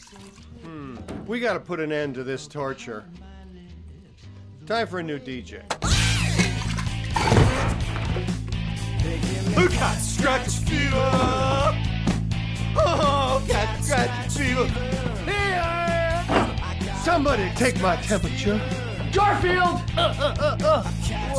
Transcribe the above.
We gotta put an end to this torture. Time for a new DJ. Who got scratch fever? Oh, got scratch fever. Somebody take my temperature. Garfield!